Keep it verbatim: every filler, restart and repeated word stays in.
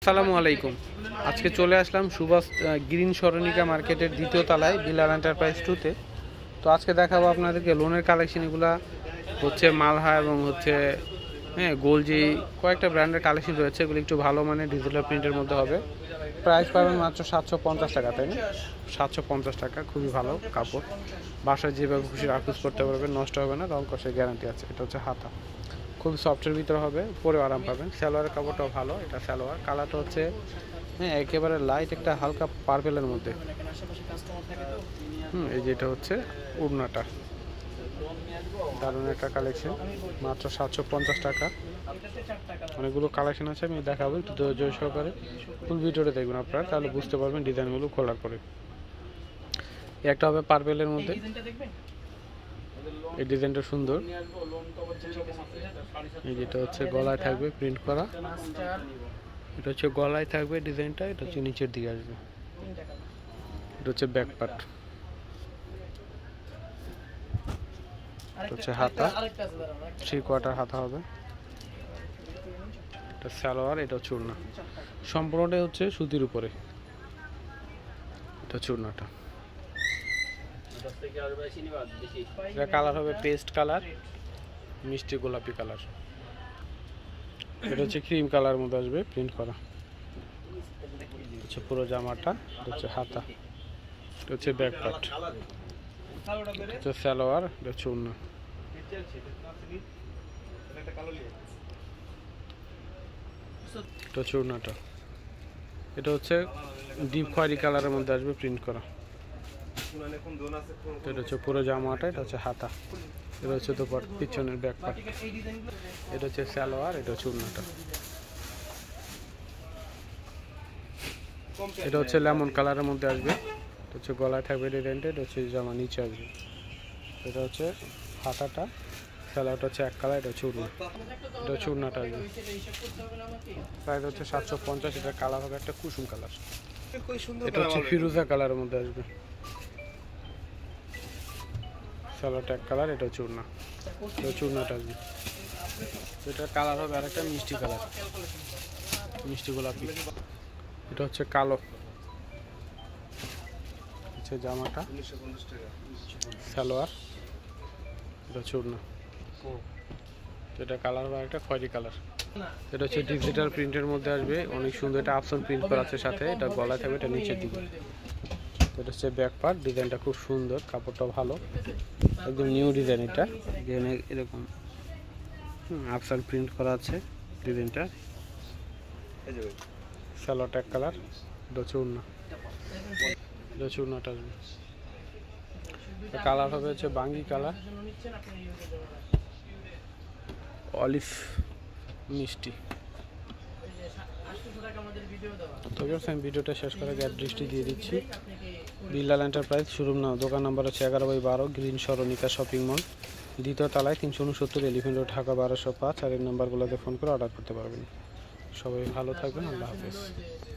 আসসালামু আলাইকুম। আজকে চলে আসলাম সুভাষ গ্রিন সরণিকা মার্কেটের দ্বিতীয় তলায় বিলাল এন্টারপ্রাইজ টুতে। তো আজকে দেখাবো আপনাদেরকে লোনের কালেকশন। এগুলা হচ্ছে মালহা এবং হচ্ছে হ্যাঁ গোলজি কয়েকটা ব্র্যান্ডের কালেকশন রয়েছে। এগুলো একটু ভালো মানের ডিজিটাল প্রিন্টের মধ্যে হবে। প্রাইস পাবেন মাত্র সাতশো পঞ্চাশ টাকা, তাই না? সাতশো পঞ্চাশ টাকা, খুবই ভালো কাপড়। বাসায় যেভাবে খুশি রাখুজ করতে পারবেন, নষ্ট হবে না, রং কষের গ্যারান্টি আছে। এটা হচ্ছে হাতা, খুবই সফটের ভিতরে হবে, পরেও আরাম পাবেন। সালোয়ারের কাপড়টাও ভালো। এটা সালোয়ার, কালারটা হচ্ছে হ্যাঁ একেবারে লাইট একটা হালকা পার্পেলের মধ্যে। হুম এই যেটা হচ্ছে ওড়নাটা, দারুণ একটা কালেকশন, মাত্র সাতশো পঞ্চাশ টাকা। অনেকগুলো কালেকশন আছে, আমি দেখাবো, একটু ধৈর্য সহকারে ফুল ভিডিওটা দেখবেন আপনারা, তাহলে বুঝতে পারবেন ডিজাইনগুলো খোলার পরে। একটা হবে পার্পেলের মধ্যে, এই ডিজাইনটা সুন্দর। এই যেটা হচ্ছে গলায় থাকবে প্রিন্ট করা, এটা হচ্ছে গলায় থাকবে ডিজাইনটা, এটা হচ্ছে নিচের দিকে আসবে, এটা হচ্ছে ব্যাক পার্ট, এটা হচ্ছে হাতা, থ্রি কোয়ার্টার হাতা হবে। এটা সালোয়ার, এটা হচ্ছে ওড়না, সম্পূর্ণটাই হচ্ছে সুতির উপরে। এটা চূর্ণাটা, এটা কালার হবে পেস্ট কালার, মিষ্টি গোলাপি কালার। এটা হচ্ছে ক্রিম কালার মধ্যে আসবে প্রিন্ট করা। হচ্ছে পুরো জামাটা, এটা হচ্ছে হাতা, এটা হচ্ছে ব্যাক পার্ট, এটা হচ্ছে সালোয়ার, এটা হচ্ছে ওড়না। এটা হচ্ছে ওড়নাটা, এটা হচ্ছে ডিপ খয়েরি কালারের মধ্যে আসবে প্রিন্ট করা। এটা হচ্ছে পুরো জামাটা, এটা হচ্ছে হাতা, এটা হচ্ছে দোপাট পিছনের ব্যাক পার্ট, এটা হচ্ছে সালোয়ার, এটা হচ্ছে ওড়নাটা। এটা হচ্ছে লেমন কালারের মধ্যে আসবে, এটা হচ্ছে গলায় থাকবে ডিজাইনটা, এটা হচ্ছে জামা নিচে আসবে। এটা হচ্ছে হাতাটা, সালোয়ারটা হচ্ছে এক কালার, এটা হচ্ছে ওড়না, এটা হচ্ছে ওড়নাটা আসবে। প্রাইস হচ্ছে সাতশো পঞ্চাশ। এটা কালার হবে একটা কুসুম কালার, এটা হচ্ছে ফিরোজা কালারের মধ্যে আসবে। সালোয়ারটা এক কালার, এটা হচ্ছে ওড়না, এটা হচ্ছে ওড়নাটা আসবে। এটা কালার হবে আরেকটা মিষ্টি কালার, মিষ্টি গোলাপি। এটা হচ্ছে কালো, হচ্ছে জামাটা, সালোয়ার, এটা হচ্ছে ওড়না। এটা কালার হবে একটা খয়েরি কালার। এটা হচ্ছে ডিজিটাল প্রিন্টের মধ্যে আসবে, অনেক সুন্দর। এটা আফসান প্রিন্ট করা আছে সাথে, এটা গলা থাকবে, এটা নিচের দিকে। এটা হচ্ছে ব্যাক পার্ট, ডিজাইনটা খুব সুন্দর, কাপড়টা ভালো, একদম নিউ ডিজাইন। এটা এখানে এরকম আফসান প্রিন্ট করা আছে ডিজাইনটা। সালোয়ারটা এক কালার, এটা হচ্ছে ওড়না, এটা হচ্ছে ওড়নাটা আসবে। কালার হবে হচ্ছে বাঙ্গি কালার, অলিভ মিষ্টি। তবে আমি ভিডিওটা শেষ করে অ্যাড্রেসটি দিয়ে দিচ্ছি। বিলাল এন্টারপ্রাইজ শোরুম না, দোকান নাম্বার হচ্ছে এগারো বাই বারো, গ্রিন সরণিকা শপিং মল, দ্বিতীয় তলায়, তিনশো উনসত্তর এলিফেন্ট রোড, ঢাকা বারোশো পাঁচ। আর এই নাম্বারগুলোতে ফোন করে অর্ডার করতে পারবেন। সবাই ভালো থাকবেন, আল্লাহ হাফেজ।